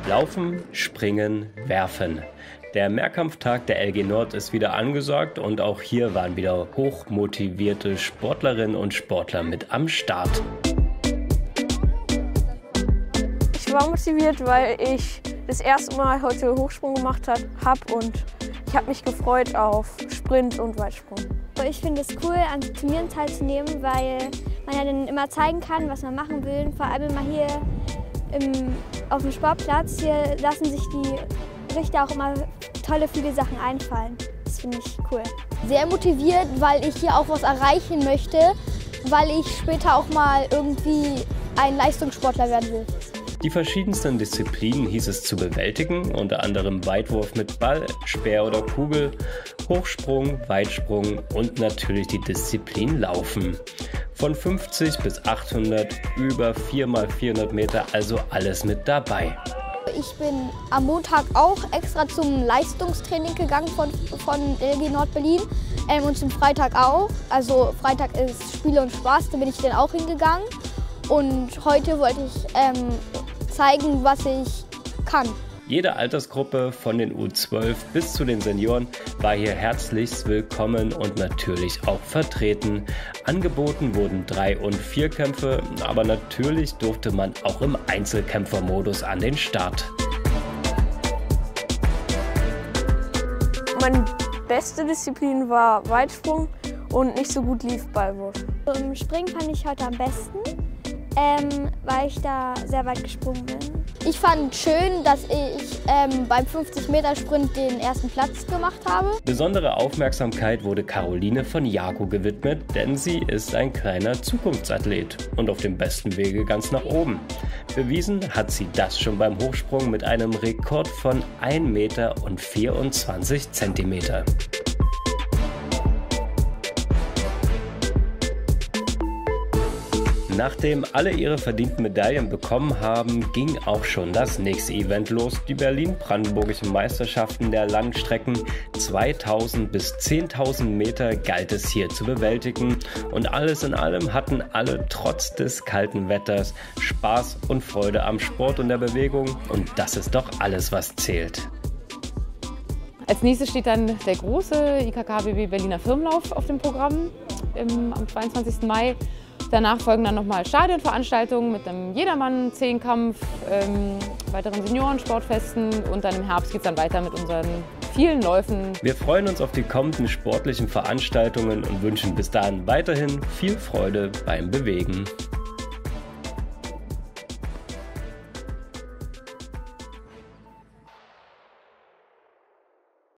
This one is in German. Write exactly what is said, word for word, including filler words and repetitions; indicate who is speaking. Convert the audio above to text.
Speaker 1: Laufen, Springen, Werfen. Der Mehrkampftag der L G Nord ist wieder angesagt und auch hier waren wieder hochmotivierte Sportlerinnen und Sportler mit am Start.
Speaker 2: Ich war motiviert, weil ich das erste Mal heute Hochsprung gemacht habe und ich habe mich gefreut auf Sprint und Weitsprung.
Speaker 3: Ich finde es cool, an Turnieren teilzunehmen, weil man ja dann immer zeigen kann, was man machen will. Vor allem immer hier im, auf dem Sportplatz, hier lassen sich die Richter auch immer tolle, viele Sachen einfallen. Das finde ich cool.
Speaker 4: Sehr motiviert, weil ich hier auch was erreichen möchte, weil ich später auch mal irgendwie ein Leistungssportler werden will.
Speaker 1: Die verschiedensten Disziplinen hieß es zu bewältigen, unter anderem Weitwurf mit Ball, Speer oder Kugel, Hochsprung, Weitsprung und natürlich die Disziplin Laufen. Von fünfzig bis achthundert, über vier mal vierhundert Meter, also alles mit dabei.
Speaker 4: Ich bin am Montag auch extra zum Leistungstraining gegangen von, von L G Nord Berlin ähm, und zum Freitag auch. Also Freitag ist Spiele und Spaß, da bin ich dann auch hingegangen. Und heute wollte ich ähm, zeigen, was ich kann.
Speaker 1: Jede Altersgruppe von den U zwölf bis zu den Senioren war hier herzlichst willkommen und natürlich auch vertreten. Angeboten wurden Drei- und Vierkämpfe, aber natürlich durfte man auch im Einzelkämpfermodus an den Start.
Speaker 2: Meine beste Disziplin war Weitsprung und nicht so gut lief Ballwurf.
Speaker 3: Im Springen fand ich heute am besten, ähm, weil ich da sehr weit gesprungen bin.
Speaker 4: Ich fand schön, dass ich ähm, beim fünfzig Meter Sprint den ersten Platz gemacht habe.
Speaker 1: Besondere Aufmerksamkeit wurde Caroline von Jago gewidmet, denn sie ist ein kleiner Zukunftsathlet und auf dem besten Wege ganz nach oben. Bewiesen hat sie das schon beim Hochsprung mit einem Rekord von ein Meter vierundzwanzig Zentimeter. Nachdem alle ihre verdienten Medaillen bekommen haben, ging auch schon das nächste Event los, die Berlin-Brandenburgischen Meisterschaften der Langstrecken. zweitausend bis zehntausend Meter galt es hier zu bewältigen und alles in allem hatten alle trotz des kalten Wetters Spaß und Freude am Sport und der Bewegung und das ist doch alles, was zählt.
Speaker 5: Als nächstes steht dann der große I K K B B Berliner Firmenlauf auf dem Programm im, am zweiundzwanzigsten Mai. Danach folgen dann nochmal Stadionveranstaltungen mit einem Jedermann-Zehnkampf, ähm, weiteren Seniorensportfesten und dann im Herbst geht es dann weiter mit unseren vielen Läufen.
Speaker 1: Wir freuen uns auf die kommenden sportlichen Veranstaltungen und wünschen bis dahin weiterhin viel Freude beim Bewegen.